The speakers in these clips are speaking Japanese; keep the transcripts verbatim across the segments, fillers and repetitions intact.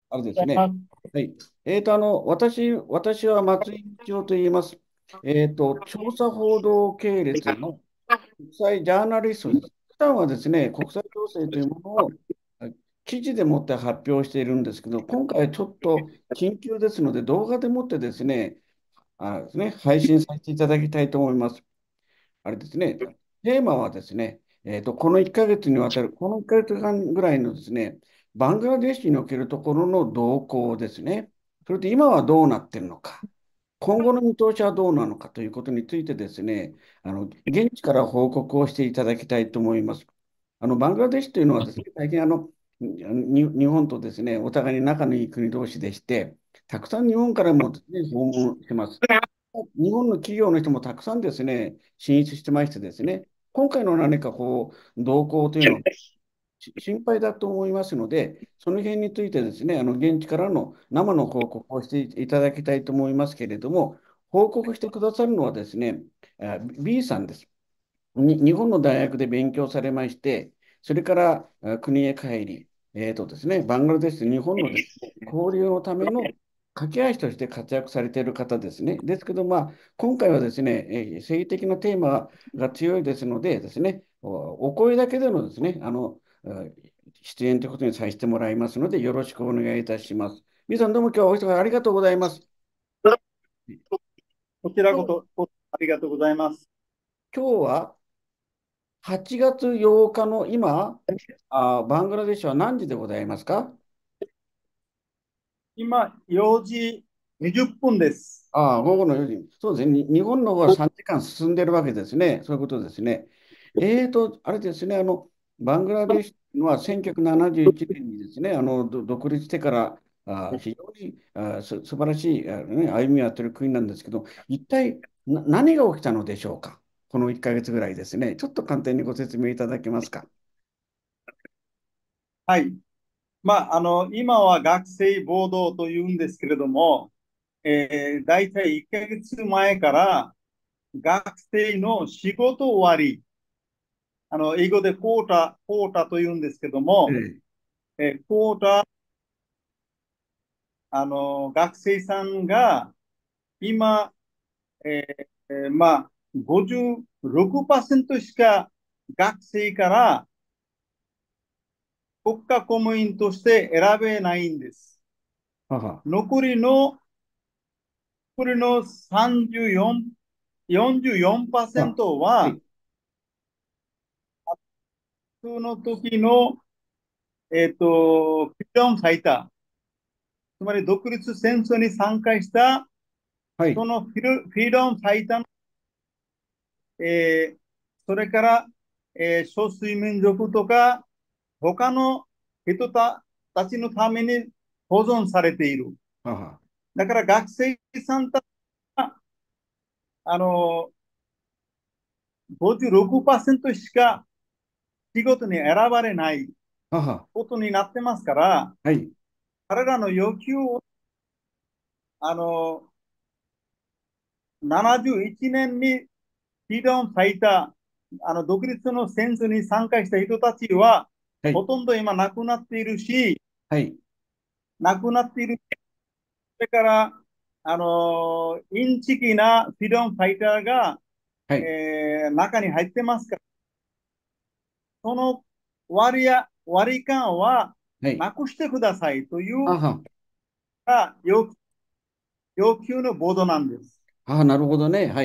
あれですね。 ございます。 はい。えっと、あの、私、私は松井一夫と言います。えっと、調査報道系列の国際ジャーナリストです。普段はですね、国際情勢というものをあ記事でもって発表しているんですけど、今回ちょっと緊急ですので、動画でもってですね、あですね、配信させていただきたいと思います。あれですね、テーマはですね、えっと、このいっかげつにわたる、このいっかげつかんぐらいのですね、バングラデシュにおけるところの動向ですね。それで今はどうなっているのか、今後の見通しはどうなのかということについてですね、あの、現地から報告をしていただきたいと思います。あの、バングラデシュというのはですね、最近あの、に日本とですね、お互いに仲のいい国同士でして、たくさん日本からもですね、訪問してます。日本の企業の人もたくさんですね、進出してましてですね、今回の何かこう、動向というのはし心配だと思いますので、その辺についてですね、あの現地からの生の報告をしていただきたいと思いますけれども、報告してくださるのはですね、あ B さんです。に日本の大学で勉強されまして、それからあ国へ帰り、えーとですね、バングラデシュと日本のですね、交流のための架け橋として活躍されている方ですね。ですけど、まあ、今回はですね、えー政治的なテーマが強いですのでですね、お、お声だけでのですね、あの、あ出演ということにさせてもらいますので、よろしくお願いいたします。皆さん、どうも今日はお忙しいありがとうございます。 こちら今日、 こそありがとうございます。 今日ははちがつようかの今、あー、バングラデシュは何時でございますか？ 今、よじにじゅっぷんです。 ああ、午後のよじ。そうですね。に日本の方がさんじかん進んでるわけですね。そういうことですね。えーと、あれですね。あの、バングラデシュはせんきゅうひゃくななじゅういちねんにですね、あの、ど独立してから、あー、非常にあーす素晴らしい、あのね、歩みをやってる国なんですけど、一体な何が起きたのでしょうか。このいっかげつぐらいですね。ちょっと簡単にご説明いただけますか。 はい。まあ、あの、今は学生暴動というんですけれども、えー、大体いっかげつまえから学生の仕事終わり、あの、英語でクォータ、クォータというんですけども、 ええ。 えー、クォータ、あの、学生さんが今、えーまあ、ごじゅうろくパーセントしか学生から国家公務員として選べないんです。 はは。 残りの、残りのさんじゅうよん、 あ、 よんじゅうよんパーセントは、 はい。 その時の、えっと、フリーダムファイター、つまり独立戦争に参加した、 はい。 そのフィルフリーダムファイターの、えーそれから、えー少数民族とか、他の人たちのために保存されている。 はは。 だから学生さんたちは、あの、ごじゅうろくパーセントしか仕事に選ばれないはは。 ことになってますから、 はい。 彼らの要求を、あの、ななじゅういちねんにフリーダムファイター、あの、独立の戦争に参加した人たちは、 はい。 ほとんど今亡くなっているし、 はい。 亡くなっている。それから、あの、インチキなフリーダムファイターが、 はい。 えー中に入ってますから、その割や、割り勘ははい。 なくしてくださいというはは。 が要要求のボードなんです。 ああ、なるほどね。はい。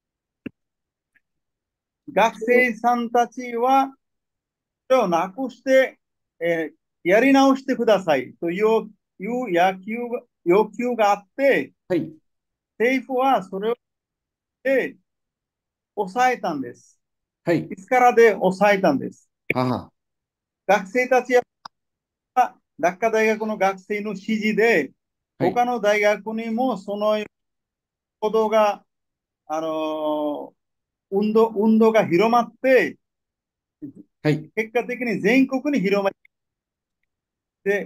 学生さんたちは、それをなくして、えーやり直してくださいといういう野球が要求があって、 はい。 政府はそれをで抑えたんです。 はい。 いつからで抑えたんです。 はは。 学生たちは、ダッカ大学の学生の指示で、 はい。 他の大学にもその行動が、あのー運動、運動が広まって、 はい。 結果的に全国に広まって、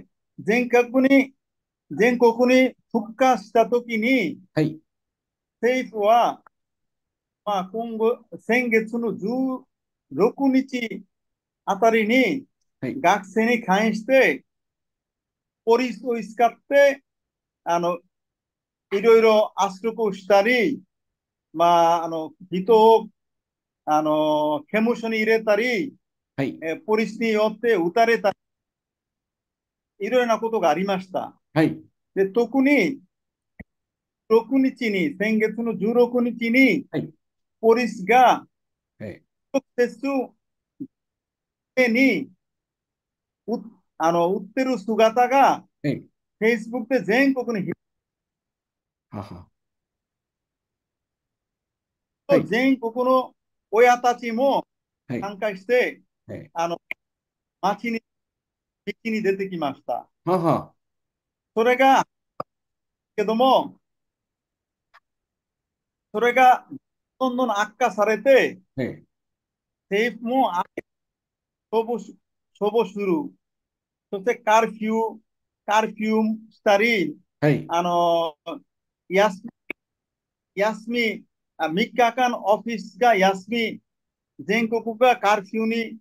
全国に、全国に復活したときに、 はい。 政府は、まあ、今後、先月のじゅうろくにちあたりに、 はい。 学生に関して、 ポリスを使って、あの、いろいろ圧力をしたり、まあ、あの、人を、あの、刑務所に入れたり、 はい。 えーポリスによって撃たれたり、いろいろなことがありました。 はい。 で、特に、ろくにちに、先月のじゅうろくにちに、 はい。 ポリスがはい。 直接手にうあの売ってる姿が、 はい。 Facebook で全国にはは。はい。 全国の親たちもはい。 参加して、 はい。 あの街に、道に出てきました。 はは。 それが、けども、それがどんどん悪化されて、 はい。 政府も消防し消防する。そしてカーフィュー、カーフィューしたり、 はい。 あの、休み、休み、あみっかかんオフィスが休み、全国がカーフィーにして、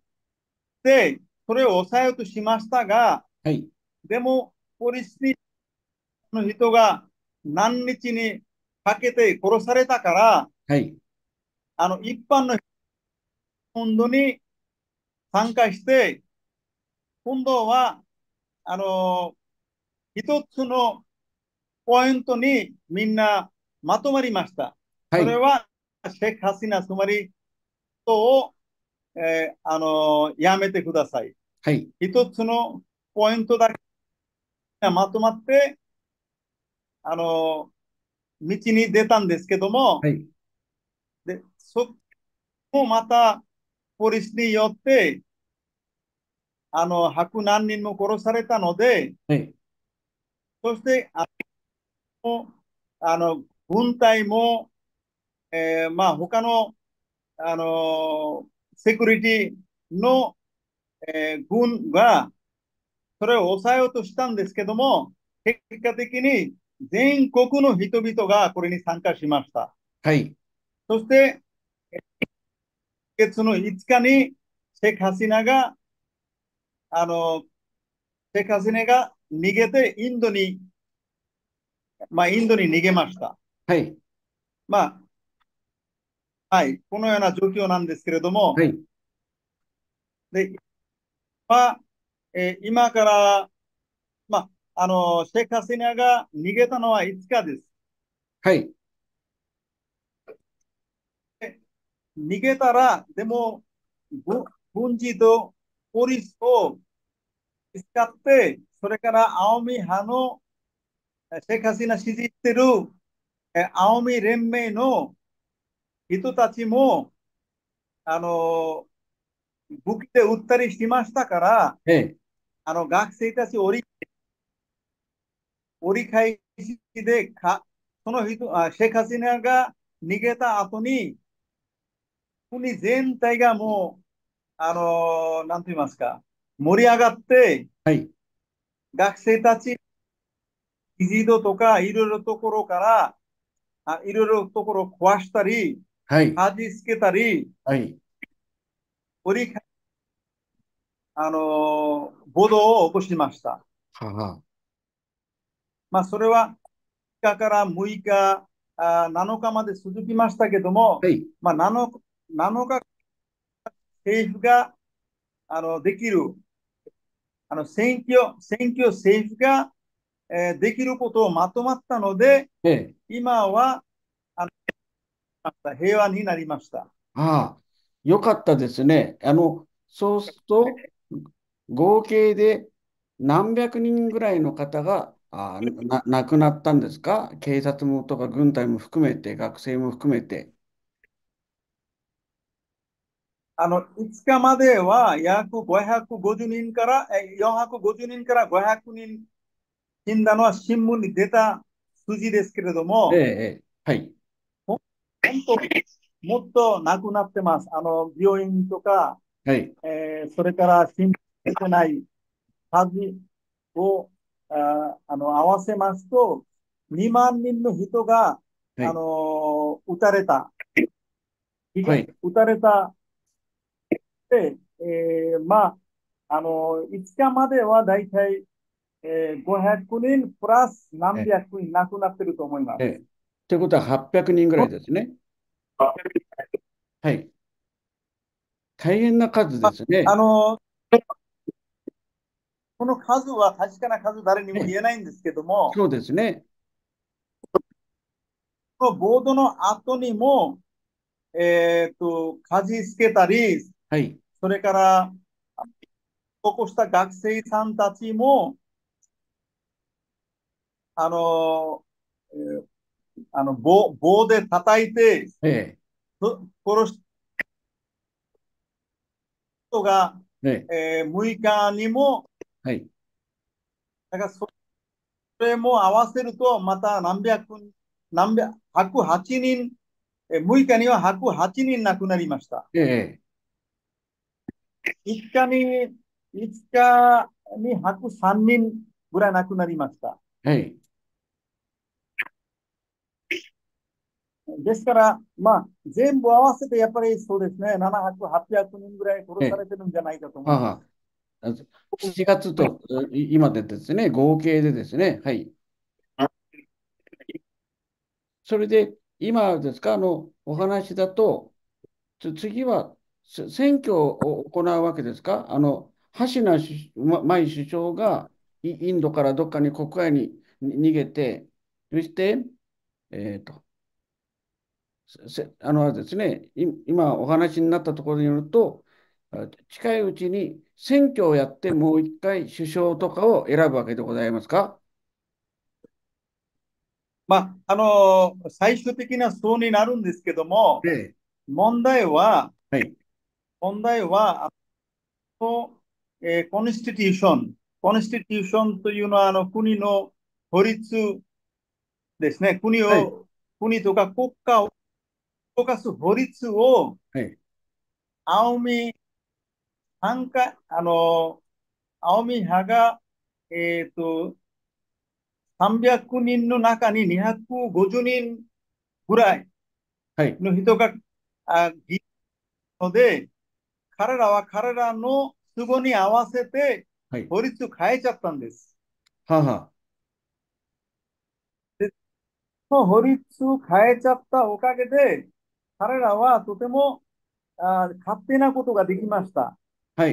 それを抑えようとしましたが、 はい。 でも、ポリスの人が何日にかけて殺されたから、 はい。 あの、一般の運動に参加して、今度は、あの、一つのポイントにみんなまとまりました。 はい。 それは、シェイクハシナ、つまり、を、えーあの、やめてください。 はい。 一つのポイントだけがまとまって、あの、道に出たんですけども、 はい。 で、そこもまた、ポリスによって、あの、百何人も殺されたので、 はい。 そして、あの、あの軍隊も、えーまあ、他の、あの、セキュリティの、えー軍が、それを抑えようとしたんですけども、結果的に全国の人々がこれに参加しました。 はい。 そして、今月のいつかに、シェイクハシナが、あの、シェイクハシナが逃げてインドに、まあ、インドに逃げました。 はい。 まあ、はい、このような状況なんですけれども、 はい。 で、まあ、えー今から、まあ、あの、シェイクハシナが逃げたのはいつかです。 はい。 で逃げたら、でも、ぐ軍事とポリスを使って、それから青海派のシェイクハシナ支持しているえ青海連盟の人たちも、あの、武器で撃ったりしましたから、 ええ。 あの、学生たち折り、折り返しでか、その人、あ、シェイクハシナが逃げた後に、国全体がもう、あの、なんと言いますか、盛り上がって、 はい。 学生たち、議事堂とか、いろいろところから、あいろいろところを壊したり、 はい。 はじつけたり、 はい。 折り返あの、暴動を起こしました。 はは。 まあ、それはみっかからむいか、あなのかまで続きましたけども、 はい。 まあ、なのか、なのか政府があのできる、あの選挙、選挙政府が、えーできることをまとまったので、 ええ。 今はあの平和になりました。 ああ、よかったですね。あの、そうすると、合計で何百人ぐらいの方が、あー、な、亡くなったんですか？警察もとか軍隊も含めて、学生も含めて。 あの、いつかまでは約ごひゃくごじゅうにんから、えよんひゃくごじゅうにんからごひゃくにん死んだのは新聞に出た数字ですけれどええ、 も、 ええ。はい。 ほ本当、もっとなくなってます。あの、病院とか、 はい。 えーそれから新聞出てない数を、あ、あの、合わせますと、にまん人の人が、あはい。 の、撃たれた、 はい。 撃たれたで、えーまあ、あの、いつかまではだいたいえー、ごひゃくにんプラス何え、 百人亡くなってると思います。 え、ということははっぴゃくにんぐらいですね。はい。大変な数ですね。 あの、この数は確かな数誰にもね、 言えないんですけども、 そうですね。 このボードの後にも、えっと、火事つけたり、 はい。 それから起こした学生さんたちも、あの、えーあの棒、棒で叩いて、 えそ殺した人が、 え、ええ、 えー、むいかにも、 はい。 だからそれも合わせると、また何百、何百、ひゃくはちにん、えー、むいかにはひゃくはちにん亡くなりました。 ええ、 いつかに、いつかにひゃくさんにんぐらい亡くなりました。 はい。 ですから、まあ、全部合わせてやっぱりそうですね、ななひゃく、はっぴゃくにんぐらい殺さええ、 れてるんじゃないかと思います。 はは。あしちがつとい今でですね、合計でですね、はい。それで、今ですか、あの、お話だと、つ次はせ選挙を行うわけですか？あの、橋名首ま前首相がイインドからどっかに国外にに逃げて、そして、えっと、せあのですね、い今お話になったところによると、あ近いうちに選挙をやってもう一回首相とかを選ぶわけでございますか？ まあ、あのー最終的なそうになるんですけども、 ええ、 問題は、 はい、 問題は、あの、えーコンスティテューション、コンスティテューションというのは、あの、国の法律ですね、国はい、 を、国とか国家を動かす法律を、 はい、 青海、反対、あの、青海派が、えっと、さんびゃくにんの中ににひゃくごじゅうにんぐらいはい、 の人が、あ、いるので、彼らは彼らの都合に合わせてはい、 法律を変えちゃったんです。 はは、 で、その法律を変えちゃったおかげで、彼らはとてもあ勝手なことができました。 はい、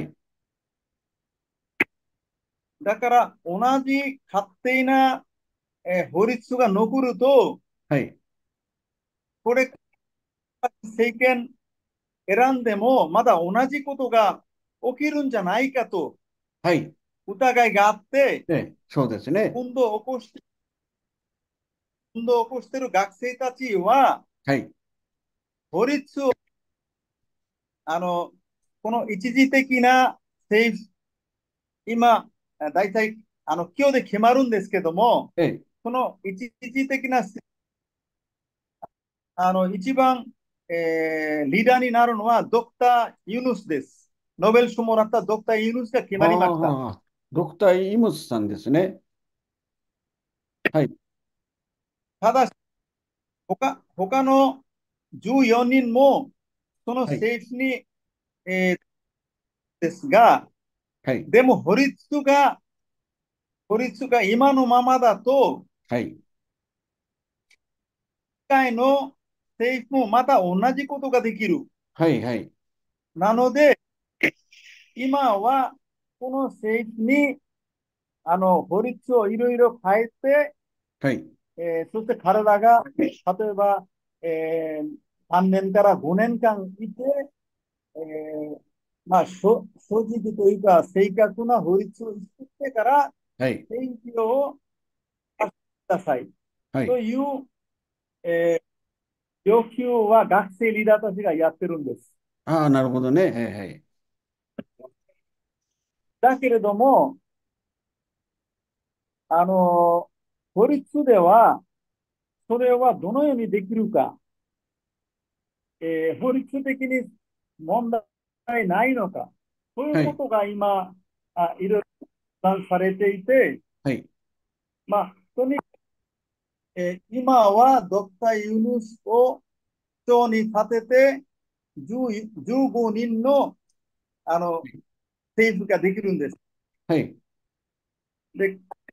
だから同じ勝手な、えー法律が残ると、 はい、 これ政権選んでもまだ同じことが起きるんじゃないかとはい、 疑いがあって、 ええ、そうですね。 運動を起こして、運動を起こしている学生たちは、 はい、 法律を、あの、この一時的な政府、今、大体、あの、今日で決まるんですけども、 ええ、 この一時的な、あの、一番、えーリーダーになるのはドクター・ユヌスです。ノーベル賞もらったドクター・ユヌスが決まりました。 はあ、ドクター・イムスさんですね。はい、 ただし、他、他のじゅうよにんも、そのはい、 政府に、えーですが、 はい、 でも法律が、法律が今のままだと、 はい、 世界の政府もまた同じことができる。 はい、はい、 なので、今は、この政府に、あの、法律をいろいろ変えて、 はい、 えーそして彼らが、例えば、えー、さんねんからごねんかんいて、えー、まあ、正直というか、正確な法律を作ってから、 はい、 選挙をさせてください。 はい。 という、えー要求は学生リーダーたちがやってるんです。 ああ、なるほどね。はい、はい、 だけれども、あの、法律では、それはどのようにできるか、えー法律的に問題ないのか、そういうはい、 ことが今、あいろいろ談されていて、 はい、 まあ、とにかく、えー今はドクター・ユヌスを長に立てて、じゅう、じゅうごにんの、あの、政府ができるんです。 はい、 で、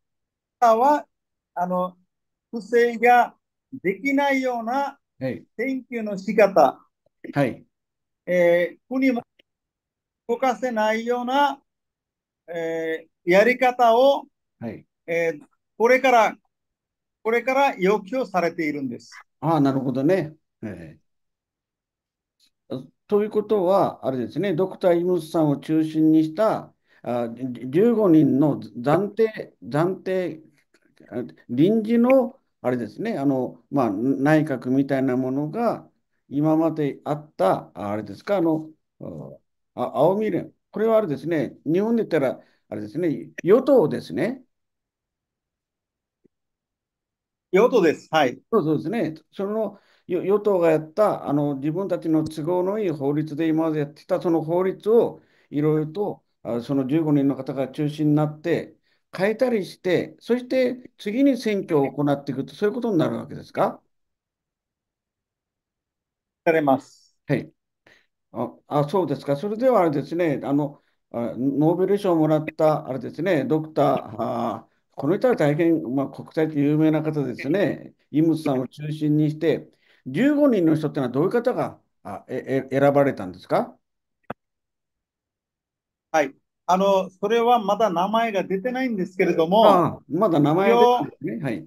は、あの、不正ができないようなはい。 研究の仕方、 はい。 えー国も動かせないような、えーやり方を、 はい。 えーこれから、これから要求されているんです。 ああ、なるほどね。えーということは、あれですね、ドクター・イムスさんを中心にしたあじゅうごにんの暫定、暫定、あ臨時の、あれですね、あの、まあ、内閣みたいなものが、今まであった、ああれですか、あの、あ、青未練、これはあれですね、日本で言ったら、あれですね、与党ですね。 用途です。はい。 そうそうですね。そのよ与党がやったあの自分たちの都合のいい法律で今までやってきたその法律をいろいろとあそのじゅうごにんの方が中心になって変えたりして、そして次に選挙を行っていくと、そういうことになるわけですか？ されます。 はい。あ、あ、そうですか。それではあれですね、あの、あノーベル賞をもらったあれですね、ドクター、あ、この人は大変、まあ、国際的に有名な方ですね、イムスさんを中心にして、じゅうごにんの人ってのはどういう方があええ選ばれたんですか？ はい。あの、それはまだ名前が出てないんですけれども、 ああ、まだ名前出てるん今日、 ですね。はい。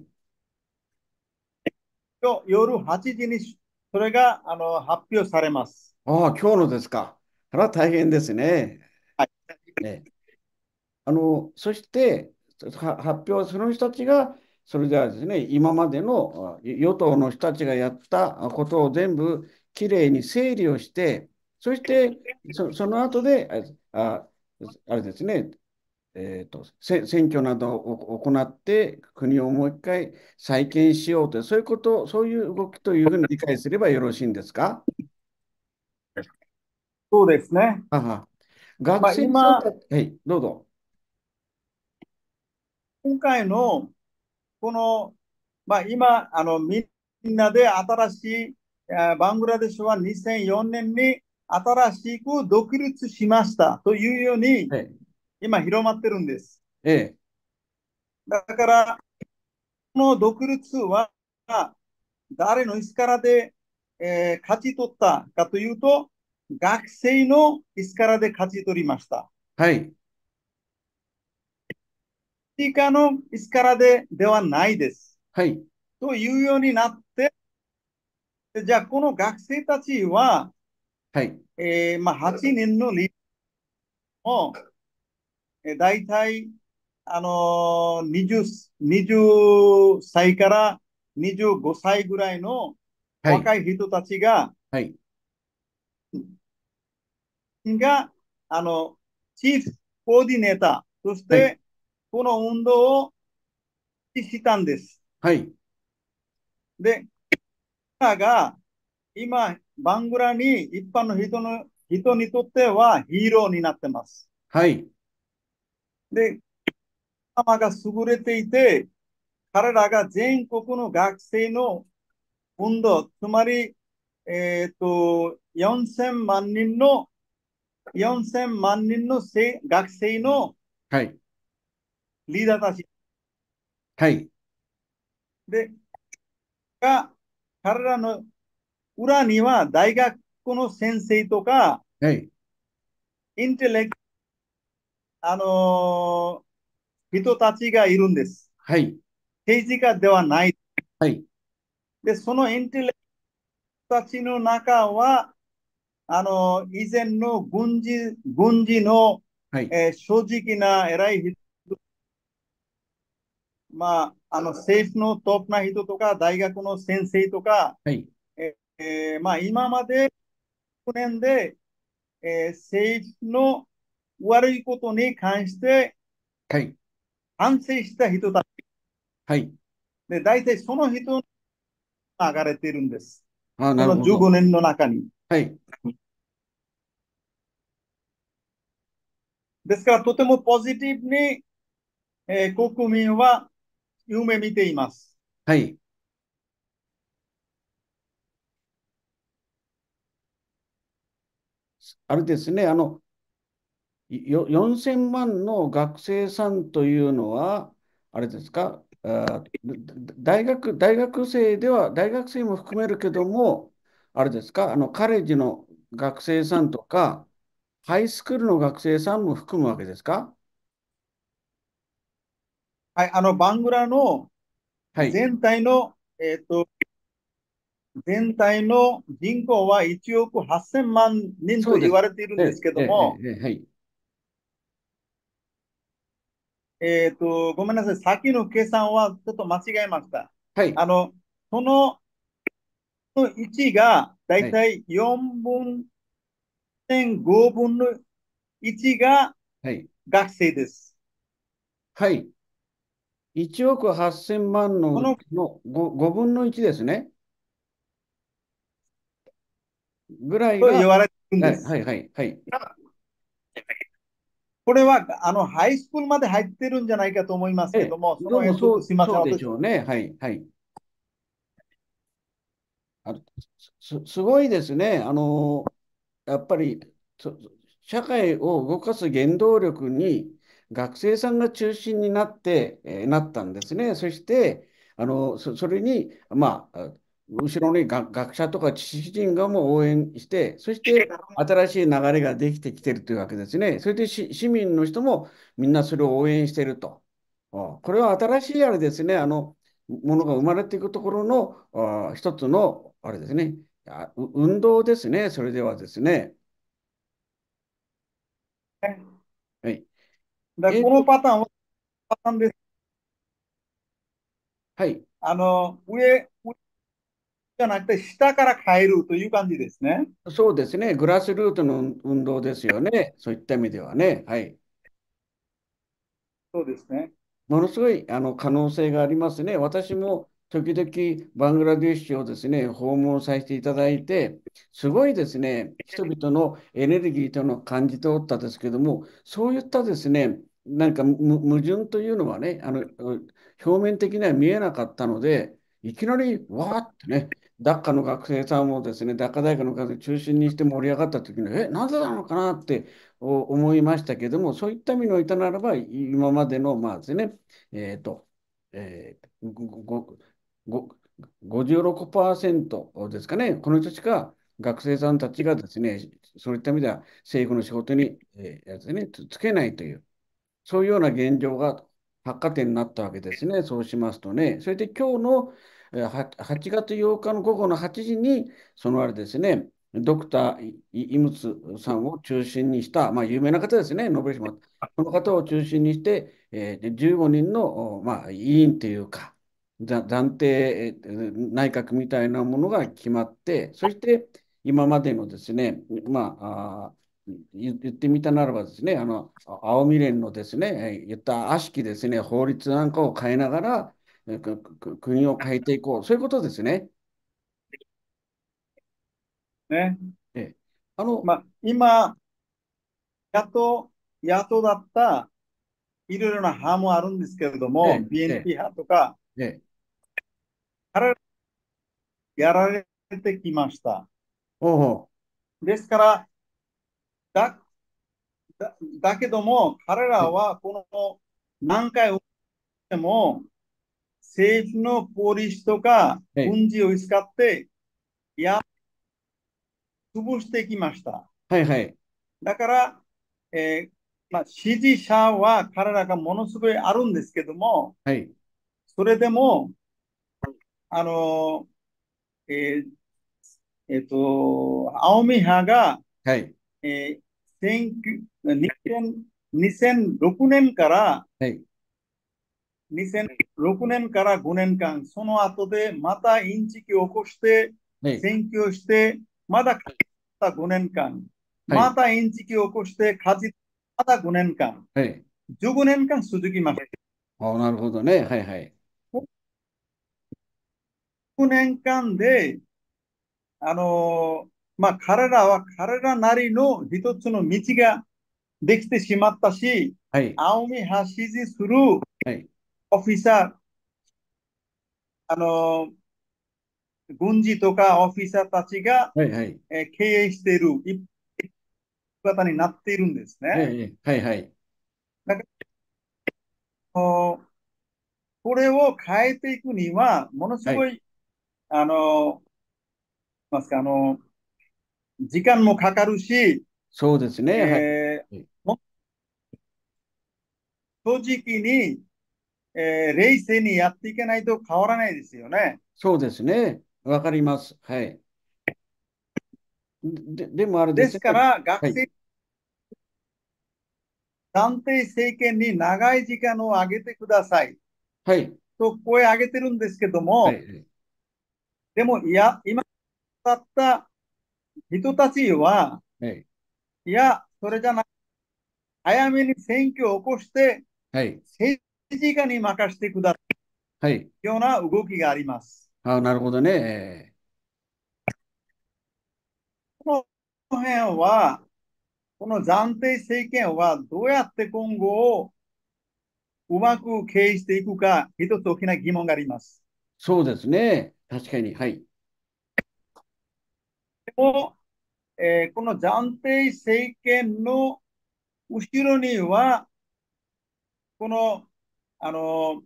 今日夜はちじにそれがあの発表されます。 ああ、今日のですか。それは大変ですね。 はい。 ねあの、そして、は発表する人たちが、それではですね、今までのあ与党の人たちがやったことを全部きれいに整理をして、そしてそ、その後で、あ、ああれですね、えーと、せ選挙などを行って、国をもう一回再建しようという、そういうこと、そういう動きというふうに理解すればよろしいんですか？ そうですね。 あは学まあ、 生さんた今、 ち、はい、どうぞ。 今回のこの、まあ、今、あのみんなで新しい、えバングラデシュはにせんよねんに新しく独立しましたというようにはい、 今広まってるんです。 ええ、 だから、この独立は誰の力で、えー勝ち取ったかというと、学生の力で勝ち取りました。 はい、 ティカの力でではないです。 はい、 というようになって、じゃあこの学生たちは、 はい、 えーまあ、はちねんのリも、えー、大体、あのー、にじゅう、にじゅっさいからにじゅうごさいぐらいのはい、 若い人たちが、 はい、 が、あの、チーフコーディネーターとしはい、 て、この運動をしたんです。 はい、 で、彼らが今、バングラに一般の人の人にとってはヒーローになってます。 はい、 で、頭が優れていて、彼らが全国の学生の運動、つまり、えっと、よんせんまん人の、よんせんまん人のせ学生のはい、 リーダーたちはい、 で、が、彼らの裏には大学の先生とか、 はい、 インテレク、あのー人たちがいるんです。 はい、 政治家ではない。 はい、 で、そのインテレクたちの中は、あのー以前の軍事、軍事の、 はい、 えー正直な偉い人、まあ、あの政府のトップな人とか、大学の先生とか、 はい、 えーまあ、今まできゅうねんで、えー政府の悪いことに関してはい、 反省した人たちはい。 で、大体その人が流れているんです。 あ、 この15 なるほど。 年の中に。 はい、 ですから、とてもポジティブに、えー国民は夢見ています。 はい。あれですね、あの、よよんせんまんの学生さんというのは、 あれですか、あ大学、大学生では、大学生も含めるけども、あれですか、あの、カレッジの学生さんとか、ハイスクールの学生さんも含むわけですか？ はい、あの、バングラのはい。 全体の、えっと、全体の人口はいちおくはっせんまん人とそうです。 言われているんですええ、ええ、 けども、 ええ、はい。 えっと、ごめんなさい、先の計算はちょっと間違えました。 はい。 あの、そのいちがだはい。 いたいよんぶんごぶんのいちがはい。 学生です。 はい。いちおくはっせん万のこのうちの ご, ごぶんのいちですね。ぐらいが、 と言われているんはい、はです。 い、はい、はい。 これはあのハイスクールまで入ってるんじゃないかと思いますええ、 けども、その辺ちょっどうもそう、 とすみません。 そうでし私、 ょうね。はい、はい。あの、す、すごいですね。あの、やっぱり、そ社会を動かす原動力に学生さんが中心になって、えーなったんですね。そして、あの、そ、それに、まあ、後ろにが学者とか知識人がも応援して、そして新しい流れができてきてるというわけですね。それでし市民の人もみんなそれを応援していると。あこれは新しいあれですね、あの、ものが生まれていくところのあ一つの、あれですね、あう運動ですね、それではですね。はい。 だこのえーと、 パターンはパターンです。 はい。 あの上、上じゃなくて下から変えるという感じですね。 そうですね。グラスルートの運動ですよね。そういった意味ではね。はい。 そうですね。 ものすごいあの可能性がありますね。私も時々バングラディッシュをですね、訪問させていただいて、すごいですね、人々のエネルギーというのを感じておったんですけども、そういったですね、なんかむ矛盾というのはね、あの表面的には見えなかったので、いきなりわーってね、ダッカの学生さんもですね、ダッカ大学の学生を中心にして盛り上がった時に、え、なぜなのかなってお思いましたけども、そういった意味においてならば、今までの、まあですね、えっと、えー、ごごごじゅうろくパーセントですかね、この人しか学生さんたちがですね、そういった意味では政府の仕事に、えーですね、つつけないという。そういうような現状が百貨店になったわけですね。そうしますとね。それで今日のえーははちがつようかの午後のはちじに、そのあれですね、ドクターイイムツさんを中心にした、まあ、有名な方ですね、ノーベル賞も。この方を中心にして、えーじゅうごにんの、おまあ、委員というか、ざ暫定えー内閣みたいなものが決まって、そして今までのですね、まあ、あ言言ってみたならばですね、あの、あ青未練のですね、えー言った悪しきですね、法律なんかを変えながら、えーくく国を変えていこう、そういうことですね。 ね。 ええ、あの、 まあ、今、野党、野党だったいろいろな派もあるんですけれども、 ええ、えビーエヌピーえ、 派とか、 ええ、 彼らやられてきました。 おうほですから、だ、だ、だけども、彼う、えらはこの何回打っても、政府のポリシとかえ、 軍事を使って、や、潰してきました。 はい、はい、 だから、えーまあ、支持者は彼らがものすごいあるんですけども、 はい、 それでも、あの、えーえっと、青海派が、 はい、 えー、にせんろくねんからはい、 にせんろくねんからごねんかん、その後でまたインチキを起こして、 はい、 選挙して、まだたごねんかん、 はい、 またインチキを起こして、勝ち、またごねんかん、 はい、 じゅうごねんかん続きました。 あ、なるほどね。はい、はい、 ごねんかんで、あのーまあ、彼らは彼らなりの一つの道ができてしまったし、 はい、 青海派支持するはい、 オフィサー、あのー軍事とかオフィサーたちが、 はい、はい、 えー経営している一方になっているんですね。 ええ、はい、はい、 だからこれを変えていくには、ものすはい。 ごい、あの、ますか、あの、時間もかかるし、 そうですね。はい。 えーはい。 も正直に、えー冷静にやっていけないと変わらないですよね。 そうですね。わかります。はい。で、でもあれでですすね。 から、 はい。 学生暫定政権に長い時間をあげてくださいはい。 と声を上げてるんですけども、 はい。 でも、いや、今だった人たちは、 はい。 いや、それじゃなく、早めに選挙を起こして、 はい。 政治家に任せてくださいはい。 というような動きがあります。 あ、なるほどね。えこの辺は、この暫定政権はどうやって今後をうまく経営していくか、一つ大きな疑問があります。 ーそうですね。確かに。はい。 でも、えーこの暫定政権の後ろには、この、あの、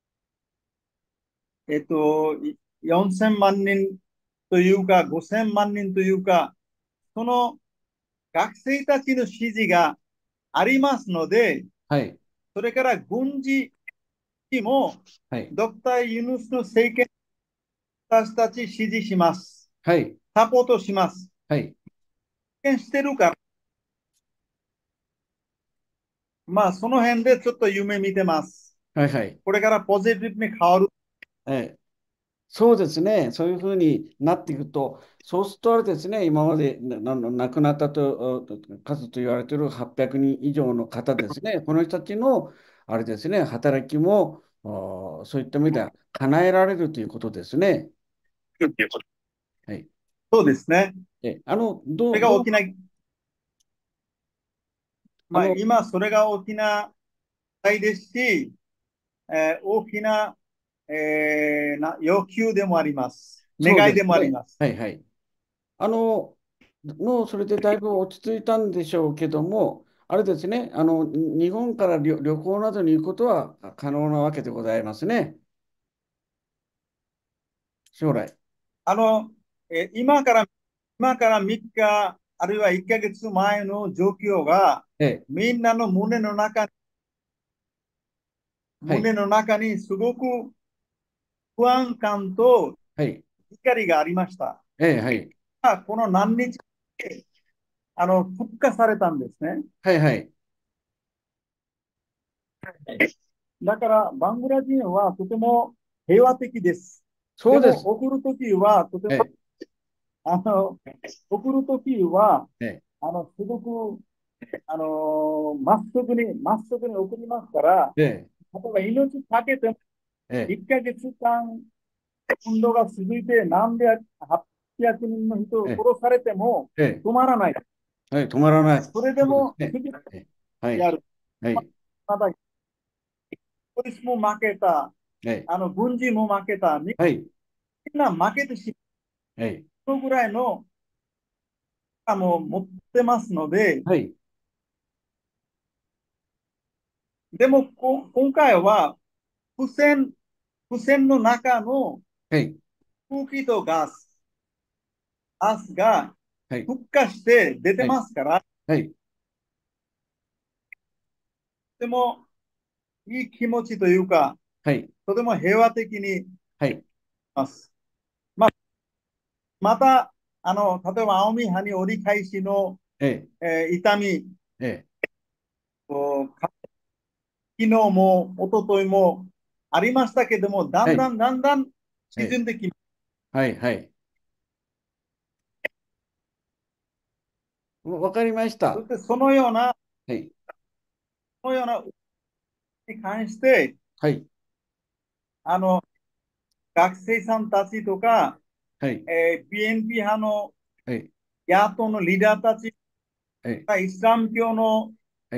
えっと、よんせんまん人というか、ごせんまん人というか、その学生たちの支持がありますので、 はい。 それから軍事にも、 はい。 ドクター・ユヌスの政権、私たち支持します。 はい。 サポートします。 はい。 してるから、まあ、その辺でちょっと夢見てます。 はい。はい。 これからポジティブに変わる。 はい。そうですね。そういうふうになっていくと、そうするとあれですね、今までなな亡くなったとお数と言われているはっぴゃくにん以上の方ですね、この人たちのあれですね、働きもおそういった意味では叶えられるということですね。はい。 そうですね。 え、あの、どう、どう、 それが大きな、まあ、 あの、 今、それが大きな課題ですし、えー大きな、えーな要求でもあります。 そう願いでですね。 もあります。 はいはい。あの、もうそれでだいぶ落ち着いたんでしょうけども、あれですね、あの、日本から旅、旅行などに行くことは可能なわけでございますね。将来。 あの、えー今から、今からみっか、あるいはいっかげつまえの状況が、 ええ、 みんなの胸の中、 はい、 胸の中にすごく不安感とはい、 怒りがありました。 ええ、はい、 この何日であの復活されたんですね。 はい、はい。 だから、バングラ人はとても平和的です。でも、 そうです。 送るときは、とても、 ええ、 あの、送るときは、 ええ、 あの、すごく、あの、まっすぐに、まっすぐに送りますから、 ええ、 例えば命かけても、 ええ、 いっかげつかん、運動が続いて、何百、はっぴゃくにんの人をええ、 殺されても、 ええ、 止まらない。 はい、止まらない。 それでそうですも、 ね。 次ええ、はい、 やる。 はい、 まだ、ポリスも負けた、 ええ、 あの、軍人も負けた、みんはい、 な負けてしはい、 まうぐらいの、あの、持ってますので、 はい、 でもこ、今回は、付箋、付箋の中のはい、 空気とガス、ガスがはい、 復活して出てはい、 ますから、とはい、 てもいい気持ちというか、 はい、 とても平和的にいはい、 ます。まあ、また、あの、例えば、青海派に折り返しの、 ええ、 えー痛み、 ええ、 こう昨日も一昨日もありましたけども、だはい、 んだんだんだんはい、 沈んできます。 はい、はい。わかりました。 そしてそのような、 はい、 そのようなに関して、 はい、 あの、学生さんたちとか、 はい、 えー、ピーエヌピー 派のはい、 野党のリーダーたちはい、 がイスラム教の、 はい、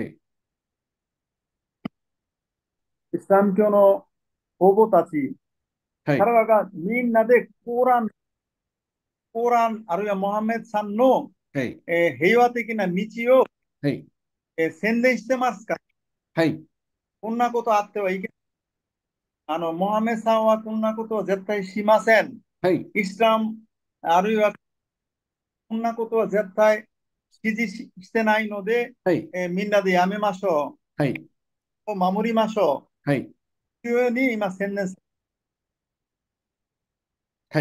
イスラム教の応募たち、 はい、 彼らがみんなでコーラン、コーラン、あるいはモハメドさんの、 はい、 えー平和的な道を、 はい、 えー宣伝してますから、 はい。 こんなことあってはいけない。 あの、モハメさんはこんなことは絶対しません。 はい。 イスラム、あるいはこんなことは絶対指示し、してないので、 はい。 えーみんなでやめましょはい。 う。を守りましょはい。 う。というように今宣伝さはい。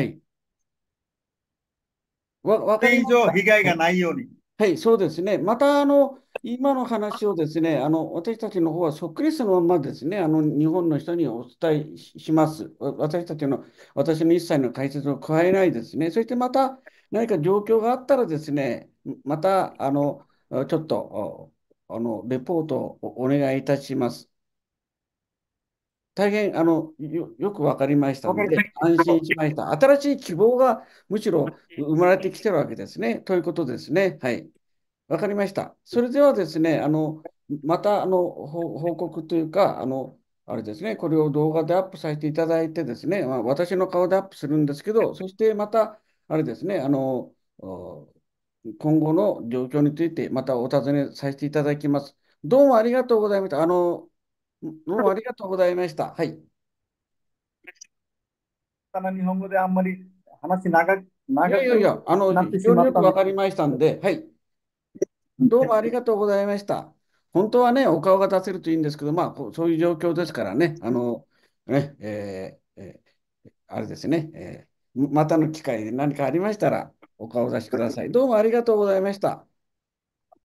わ、わかれ以上りました。 被害がはい。 ないように。 はい、そうですね。また、あの、今の話をですね、あの、私たちの方はそっくりそのままですね、あの、日本の人にお伝えしします。わ私たちの、私の一切の解説を加えないですね。そしてまた、何か状況があったらですね、また、あの、ちょっと、おあの、レポートをおお願いいたします。大変、あの、よ、よくわかりましたので、 わかりまし安心しました。新しい希望がむしろ生まれてきてるわけですね。ということですね。はい。わかりました。それではですね、あの、また、あの、報報告というか、あの、あれですね、これを動画でアップさせていただいてですね、まあ、私の顔でアップするんですけど、そしてまた、あれですね、あの、お今後の状況について、またお尋ねさせていただきます。どうもありがとうございました。あの、どうもありがとうございました。はい。 たな日本語であんまり話長く、 いや長くいやいや、あの、非なってし常によくわまったんです。 かりましたんで、はい。どうもありがとうございました。本当はね、お顔が出せるといいんですけど、まあ、こうそういう状況ですからね、あの、ね、えーえーあれですね、えーまたの機会で何かありましたら、お顔を出しください。どうもありがとうございました。